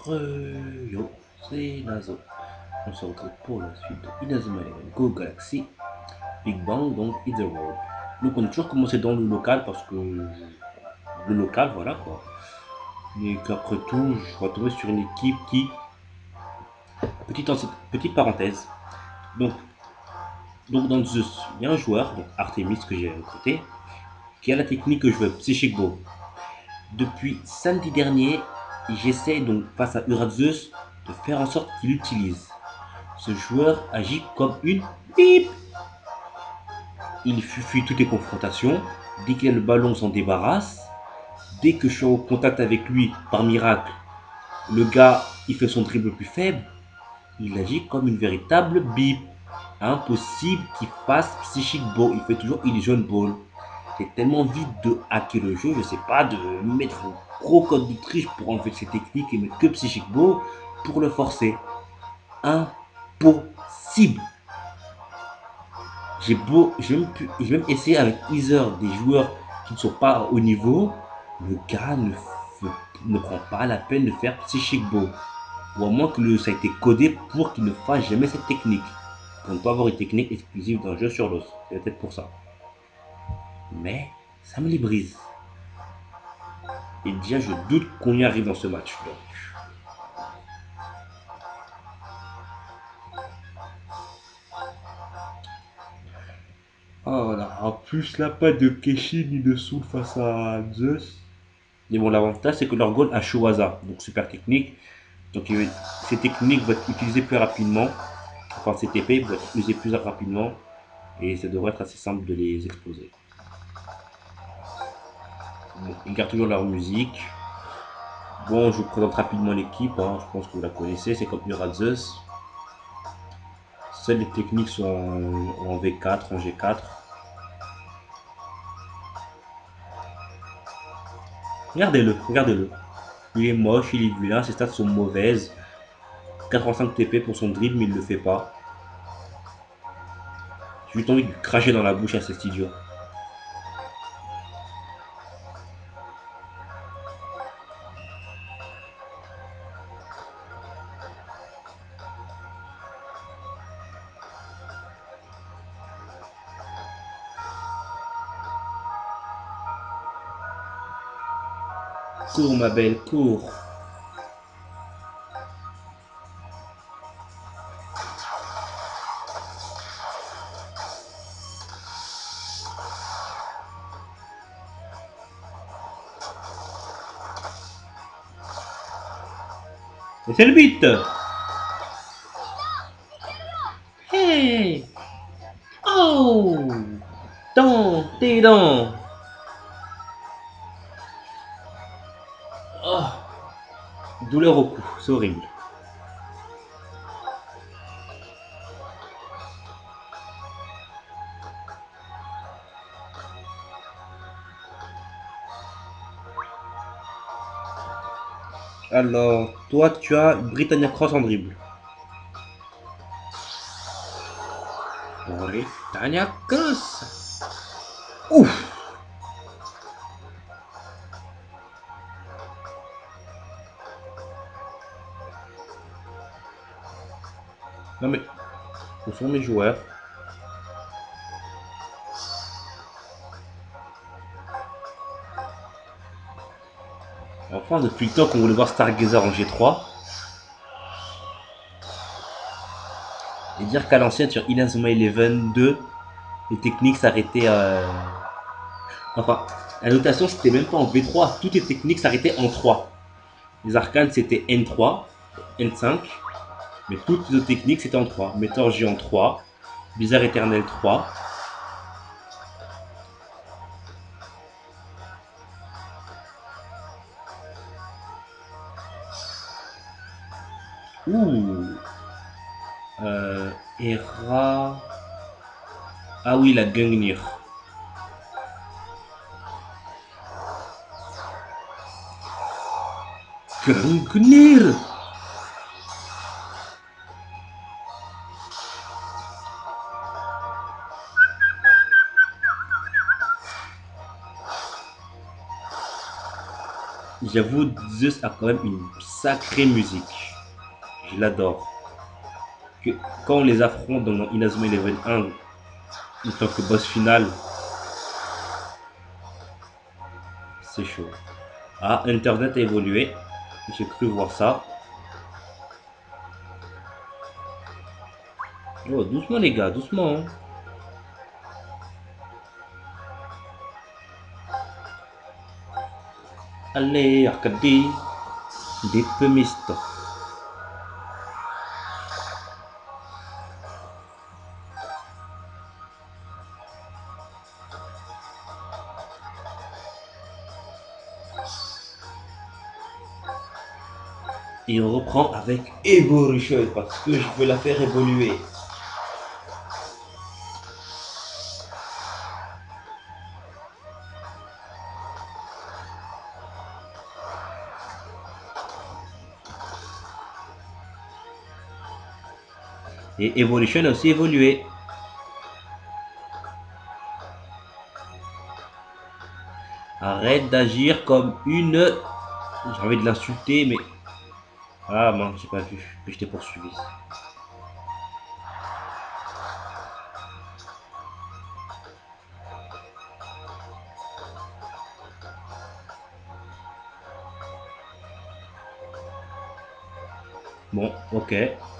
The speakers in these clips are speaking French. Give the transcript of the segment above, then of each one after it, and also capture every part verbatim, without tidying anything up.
Euh, yo, c'est Nazo. On se retrouve pour la suite de Inazuma Eleven Go Galaxy Big Bang, donc Hit the World. Donc on a toujours commencé dans le local parce que le local, voilà quoi. Mais qu'après tout, je suis retrouvé sur une équipe qui, petite, petite parenthèse, donc, donc dans Zeus, il y a un joueur, donc Artemis que j'ai recruté, qui a la technique que je veux, Psychic Bow. Depuis samedi dernier, j'essaie donc face à Urazeus de faire en sorte qu'il utilise. Ce joueur agit comme une pipe. Il fuit toutes les confrontations. Dès qu'il a le ballon, on s'en débarrasse. Dès que je suis en contact avec lui, par miracle, le gars, il fait son dribble plus faible. Il agit comme une véritable bip. Impossible qu'il fasse Psychic Ball. Il fait toujours Illusion Ball. J'ai tellement envie de hacker le jeu, je sais pas, de mettre un gros code de triche pour enlever ses techniques et mettre que Psychic Ball pour le forcer. Impossible. J'ai beau, j'ai même, pu- j'ai même essayé avec Ether des joueurs qui ne sont pas au niveau, le gars ne, f- ne prend pas la peine de faire Psychic Bow. Ou à moins que le- ça a été codé pour qu'il ne fasse jamais cette technique. Pour ne pas avoir une technique exclusive d'un jeu sur l'autre. C'est peut-être pour ça. Mais ça me les brise. Et déjà, je doute qu'on y arrive dans ce match. Donc, ah voilà, en plus là pas de Keshi ni de Soul face à Zeus. Mais bon, l'avantage c'est que leur goal a Showaza, donc super technique. Donc euh, ces techniques vont être utilisées plus rapidement. Enfin, ces T P vont être utilisées plus rapidement. Et ça devrait être assez simple de les exploser. Bon, ils gardent toujours leur musique. Bon, je vous présente rapidement l'équipe. Hein. Je pense que vous la connaissez. C'est comme Zeus. Seules les techniques sont en, en V quatre, en G quatre. Regardez-le, regardez-le. Il est moche, il est vilain, ses stats sont mauvaises. quatre-vingt-cinq T P pour son dribble, mais il ne le fait pas. J'ai juste envie de lui cracher dans la bouche à cet idiot. Cours, ma belle, cours. Et c'est le but. Hey. Oh. Dans tes dents. Oh. Douleur au cou, c'est horrible. Alors, toi, tu as Britannia Cross en dribble. Britannia Cross. Ouf. Non mais, où sont mes joueurs? Enfin, depuis le temps qu'on voulait voir Stargazer en G trois, et dire qu'à l'ancienne sur Inazuma Eleven deux, les techniques s'arrêtaient. Euh... Enfin, la notation c'était même pas en V trois, toutes les techniques s'arrêtaient en trois. Les arcanes c'était N trois, N cinq, mais toutes les autres techniques c'était en trois. Météor Géant trois, Bizarre Éternel trois. Ouh, euh, Hera. Ah oui, la Gungnir. Gungnir. J'avoue, Zeus a quand même une sacrée musique. Je l'adore. Que, quand on les affronte dans Inazuma Eleven un, en tant que boss final, c'est chaud. Ah, Internet a évolué. J'ai cru voir ça. Oh, doucement les gars, doucement, hein. Allez, Arcadie, des pumistes. Et on reprend avec Evolution parce que je veux la faire évoluer. Et Evolution a aussi évolué. Arrête d'agir comme une... J'ai envie de l'insulter, mais... Ah mince, j'ai pas vu que je t'ai poursuivi. Bon, ok.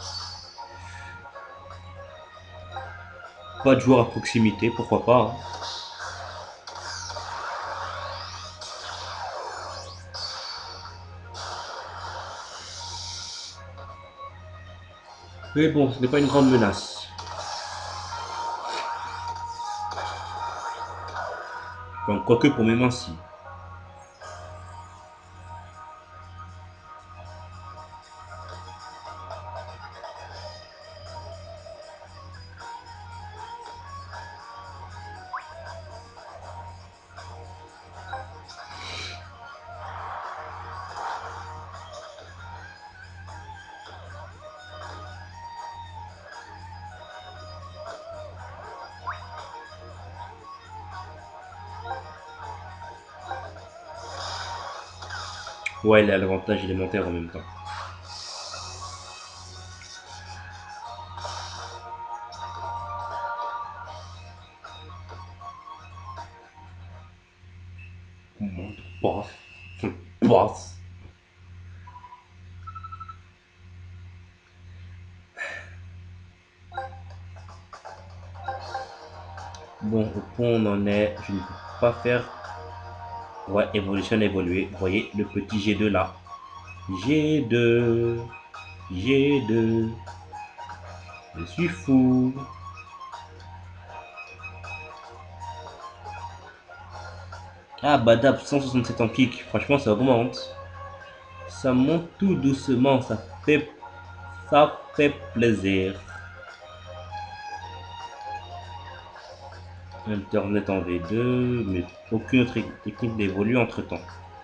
Pas de joueur à proximité, pourquoi pas, hein. Mais bon, ce n'est pas une grande menace. Donc, quoique pour mes mains, si. Ouais, il a l'avantage élémentaire en même temps. Boss. Boss. Bon, au point où on en est, je ne peux pas faire... Ouais, Evolution a évolué. Vous voyez le petit G deux là. G deux. G deux. Je suis fou. Ah, Badab, cent soixante-sept en kick. Franchement, ça augmente. Ça monte tout doucement. Ça fait, ça fait plaisir. Internet en V deux, mais aucune autre technique n'évolue entre temps.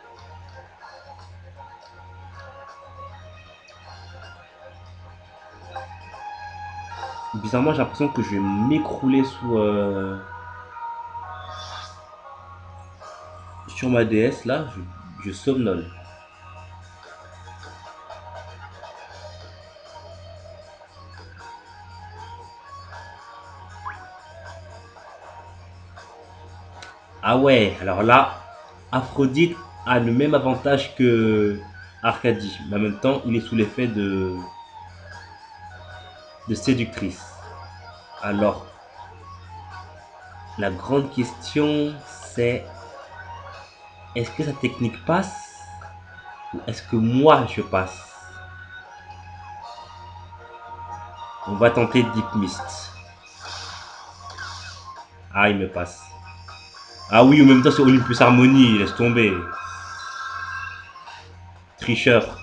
Bizarrement, j'ai l'impression que je vais m'écrouler sous euh, sur ma D S là. Je, je somnole. Ah ouais, alors là, Aphrodite a le même avantage que Arcadie, mais en même temps, il est sous l'effet de, de séductrice. Alors, la grande question, c'est est-ce que sa technique passe ou est-ce que moi je passe? On va tenter Deep Mist. Ah, il me passe. Ah oui, en même temps, c'est Olympus Harmony, laisse tomber. Tricheur.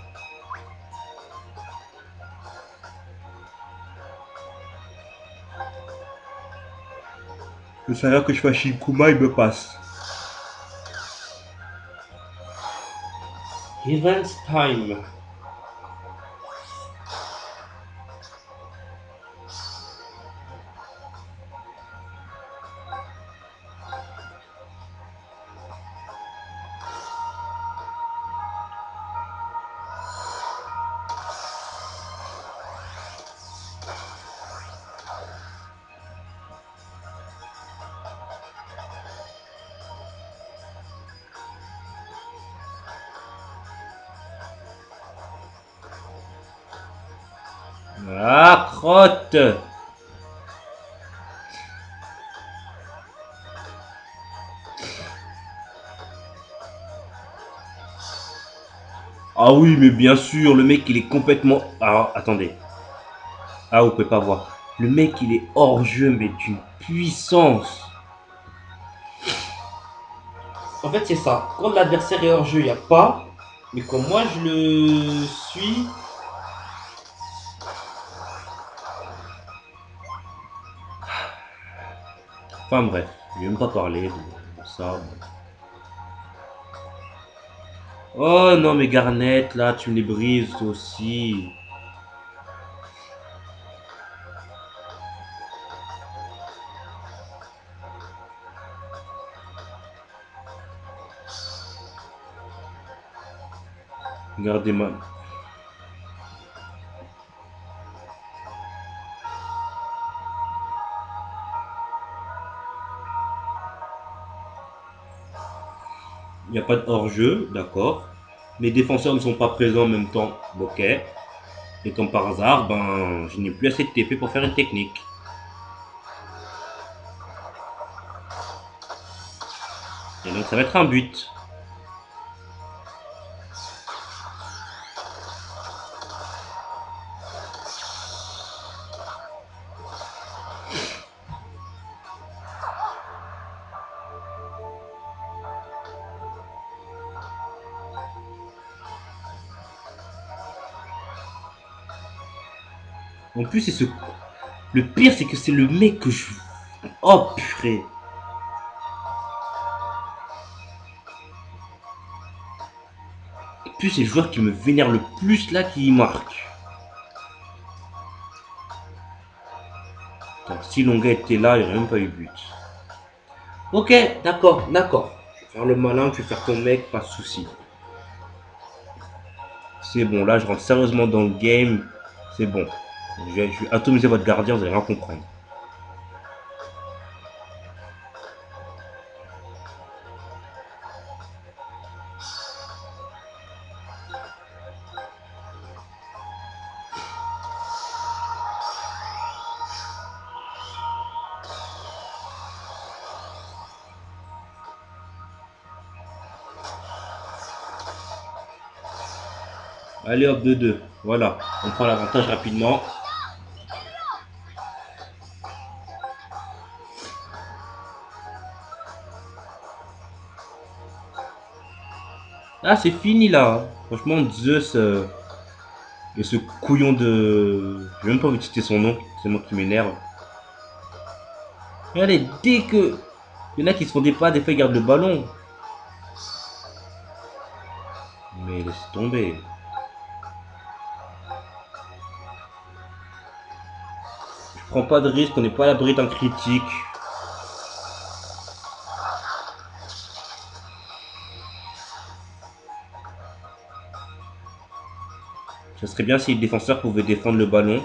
Le salaire que je fasse Shinkuma, il me passe. Event time. Ah, crotte! Ah oui, mais bien sûr, le mec il est complètement... Ah, attendez. Ah, vous pouvez pas voir. Le mec il est hors jeu, mais d'une puissance. En fait, c'est ça. Quand l'adversaire est hors jeu, il n'y a pas. Mais quand moi je le suis... Enfin bref, je vais même pas parler de, de ça. Oh non, mais Garnet, là, tu me les brises toi aussi. Regardez-moi. Il n'y a pas de hors-jeu, d'accord. Mes défenseurs ne sont pas présents en même temps, ok. Et comme par hasard, ben, je n'ai plus assez de T P pour faire une technique. Et donc ça va être un but. En plus, c'est ce... Le pire, c'est que c'est le mec que je... Oh, purée. En plus, c'est le joueur qui me vénère le plus là qui marque. Attends, si Longa était là, il n'y aurait même pas eu but. Ok, d'accord, d'accord. Je vais faire le malin, tu vas faire ton mec, pas de soucis. C'est bon, là je rentre sérieusement dans le game. C'est bon. Je vais, je vais atomiser votre gardien, vous allez rien comprendre. Allez hop, deux deux. Voilà, on prend l'avantage rapidement. Ah, c'est fini là. Franchement, Zeus euh, et ce couillon de... J'ai même pas envie de citer son nom, c'est moi qui m'énerve. Regardez, dès que... Il y en a qui se font des pas, des fois ils gardent le ballon. Mais laisse tomber. Je prends pas de risque, on n'est pas à l'abri d'un critique. Ça serait bien si le défenseur pouvait défendre le ballon.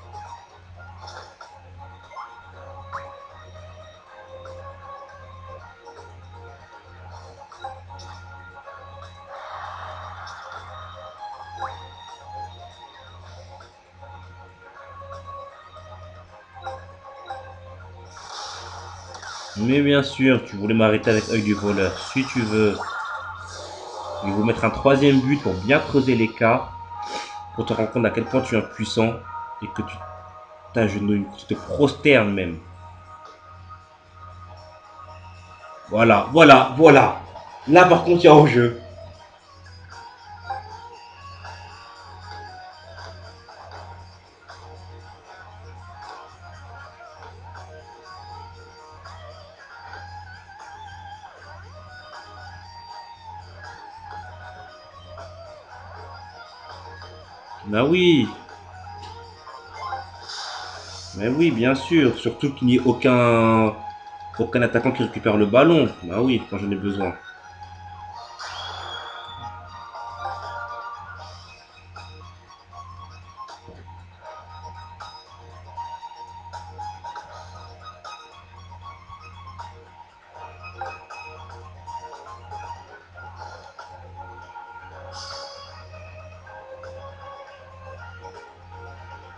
Mais bien sûr, tu voulais m'arrêter avec œil du voleur. Si tu veux, je vais vous mettre un troisième but pour bien creuser l'écart. Pour te rendre compte à quel point tu es impuissant. Et que tu t'agenouilles, que tu te prosternes même. Voilà, voilà, voilà. Là par contre, il y a hors-jeu. Bah oui. Mais oui, bien sûr. Surtout qu'il n'y ait aucun, aucun attaquant qui récupère le ballon. Bah oui, quand j'en ai besoin.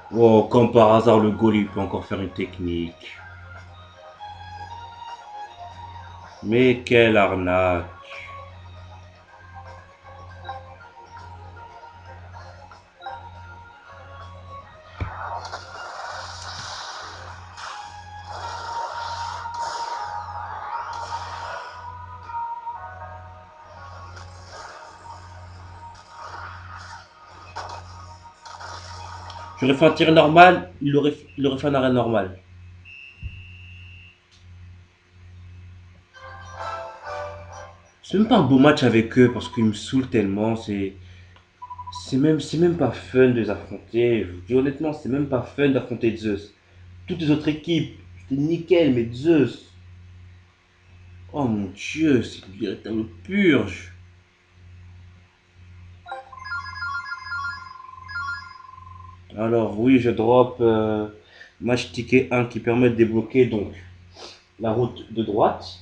Oh, comme par hasard, le goal, il peut encore faire une technique. Mais quelle arnaque. J'aurais fait un tir normal, il aurait, il aurait fait un arrêt normal. C'est même pas un beau match avec eux parce qu'ils me saoulent tellement. C'est, c'est même, c'est même pas fun de les affronter. Je vous dis honnêtement, c'est même pas fun d'affronter Zeus. Toutes les autres équipes, c'était nickel, mais Zeus. Oh mon dieu, c'est une véritable purge. Alors oui, je drop euh, match ticket un qui permet de débloquer donc la route de droite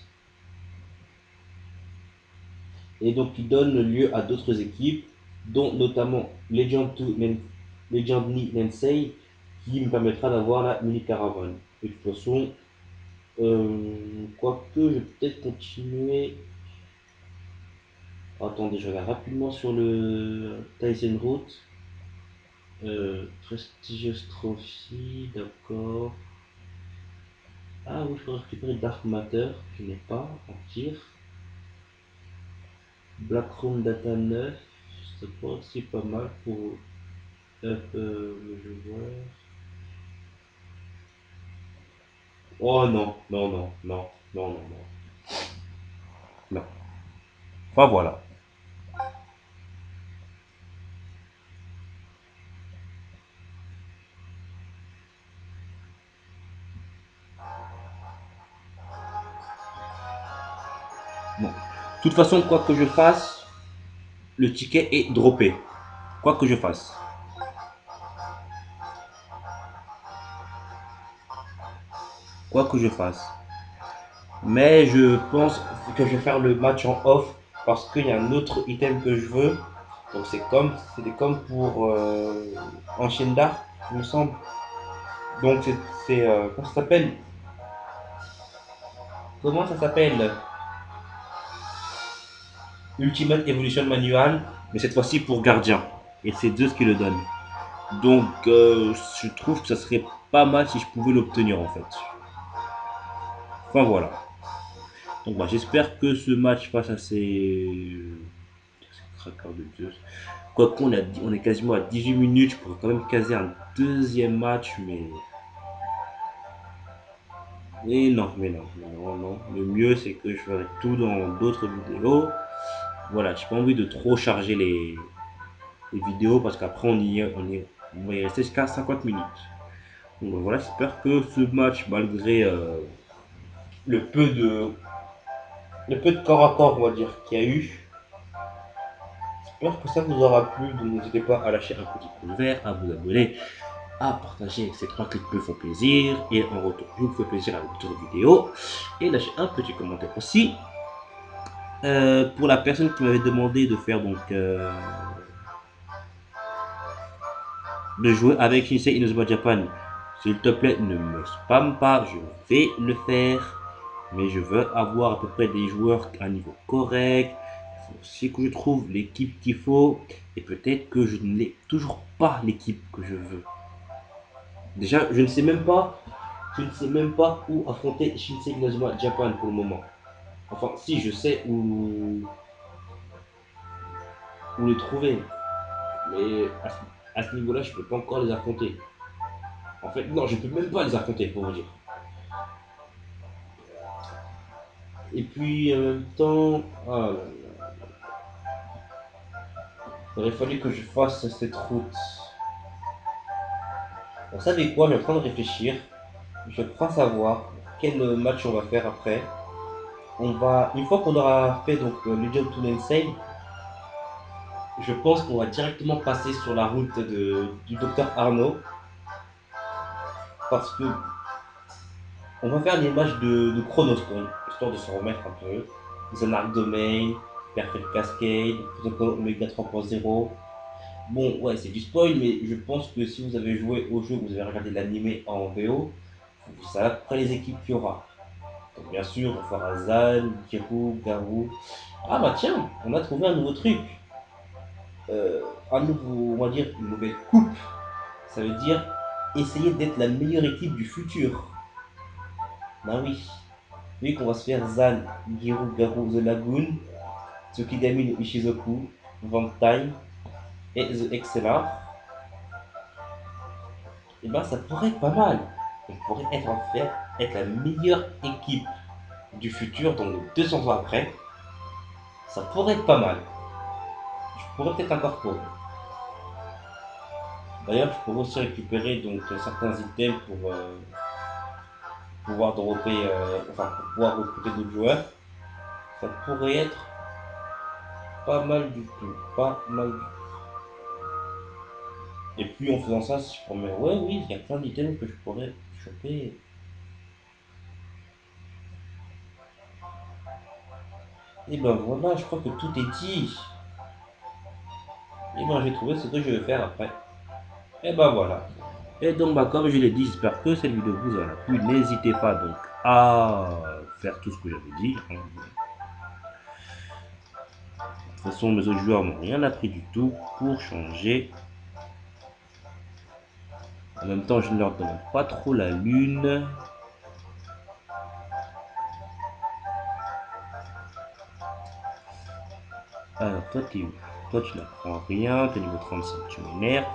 et donc qui donne lieu à d'autres équipes, dont notamment Legend to Nen- Legend Ni Nensei, qui me permettra d'avoir la mini caravane. Et de toute façon, euh, quoique je vais peut-être continuer. Attendez, je regarde rapidement sur le Tyson Route. Euh, Prestigious Trophy, d'accord. Ah oui, je peux récupérer Dark Matter, je n'ai pas en tir. Blackroom Data neuf, ça pourrait aussi pas mal pour up euh, le joueur. Oh non, non, non, non, non, non, non. Non. Enfin voilà. Bon. De toute façon, quoi que je fasse, le ticket est droppé. Quoi que je fasse. Quoi que je fasse. Mais je pense que je vais faire le match en off parce qu'il y a un autre item que je veux. Donc c'est comme, c'était comme pour euh, en chaîne d'art, il me semble. Donc c'est, c'est euh, comment ça s'appelle? Comment ça s'appelle? Ultimate Evolution Manual, mais cette fois-ci pour gardien. Et c'est Zeus qui le donne. Donc euh, je trouve que ça serait pas mal si je pouvais l'obtenir en fait. Enfin voilà. Donc bah, j'espère que ce match face à ces, ces craqueurs de Zeus. Quoi qu'on a, on est quasiment à dix-huit minutes, je pourrais quand même caser un deuxième match, mais. Mais non, mais non, mais non, non. Le mieux c'est que je ferai tout dans d'autres vidéos. Voilà, j'ai pas envie de trop charger les, les vidéos parce qu'après on y, on y, on va y rester jusqu'à cinquante minutes. Donc voilà, j'espère que ce match, malgré euh, le peu de le peu de corps à corps, on va dire, qu'il y a eu, j'espère que ça vous aura plu. Donc n'hésitez pas à lâcher un petit pouce vert, à vous abonner, à partager ces trois clics me font plaisir. Et en retour, je vous fais plaisir avec d'autres vidéos. Et lâchez un petit commentaire aussi. Euh, pour la personne qui m'avait demandé de faire donc euh, de jouer avec Shinsei Inazuma Japan, s'il te plaît, ne me spam pas, je vais le faire. Mais je veux avoir à peu près des joueurs à un niveau correct. Il faut aussi que je trouve l'équipe qu'il faut. Et peut-être que je n'ai toujours pas l'équipe que je veux. Déjà, je ne sais même pas, je ne sais même pas où affronter Shinsei Inazuma Japan pour le moment. Enfin, si, je sais où, où les trouver. Mais à ce, à ce niveau-là, je ne peux pas encore les affronter. En fait, non, je ne peux même pas les affronter, pour vous dire. Et puis, en même temps, ah là là, il aurait fallu que je fasse cette route. Vous savez quoi, je suis en train de réfléchir. Je crois savoir quel match on va faire après. On va, une fois qu'on aura fait donc euh, le Job to Nensei, je pense qu'on va directement passer sur la route de, du docteur Arnaud parce que on va faire des matchs de, de Chronostorm, histoire de se remettre un peu. The Dark Domain, Perfect Cascade, Protocol Omega trois point zéro. Bon, ouais, c'est du spoil, mais je pense que si vous avez joué au jeu, vous avez regardé l'animé en V O, vous savez à peu près les équipes qu'il y aura. Donc, bien sûr, on fera Zan, Kirou, Garou. Ah bah tiens, on a trouvé un nouveau truc. Euh, un nouveau, on va dire, une nouvelle coupe. Ça veut dire essayer d'être la meilleure équipe du futur. Ben oui. Vu qu'on va se faire Zan, Giru, Garou, The Lagoon, Tsukigami no Ishizoku, Vantime et The Exceller, et ben ça pourrait être pas mal. On pourrait être en fait être la meilleure équipe du futur, donc deux cents ans après. Ça pourrait être pas mal. Je pourrais peut-être incorporer. D'ailleurs, je pourrais aussi récupérer donc certains items pour euh, pouvoir dropper, euh, enfin pour pouvoir recruter d'autres joueurs. Ça pourrait être pas mal du tout, pas mal du tout. Et puis en faisant ça, si je promets, ouais, oui, il y a plein d'items que je pourrais choper. Et ben voilà, je crois que tout est dit. Et ben j'ai trouvé ce que je vais faire après. Et ben voilà. Et donc, bah, comme je l'ai dit, j'espère que cette vidéo vous a plu. N'hésitez pas donc à faire tout ce que j'avais dit. De toute façon, mes autres joueurs n'ont rien appris du tout pour changer. En même temps, je ne leur demande pas trop la lune. Alors, toi, t'es où? Toi, tu n'apprends rien. T'es niveau trente-cinq, tu m'énerves.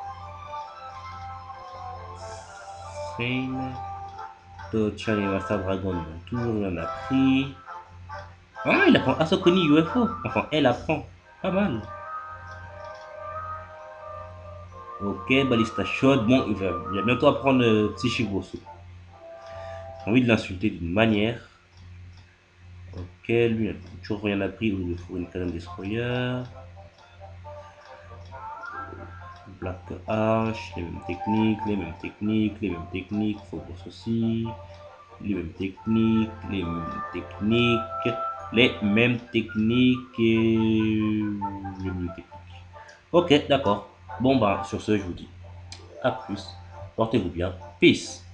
Sane. Toi, tu as les Master Dragon, ils n'ont toujours rien appris. Ah, il apprend Asokoni U F O. Enfin, elle apprend. Pas mal. Ok, Balista chaude. Bon, il va, il va bientôt apprendre euh, Psychigosu. J'ai envie de l'insulter d'une manière. Ok, lui, il n'a toujours rien appris. Il faut une canne destroyer. Black H, les mêmes techniques, les mêmes techniques, les mêmes techniques. Phobos aussi. Les mêmes techniques, les mêmes techniques. Les mêmes techniques et les mêmes techniques. Ok, d'accord. Bon, bah, sur ce, je vous dis à plus. Portez-vous bien. Peace.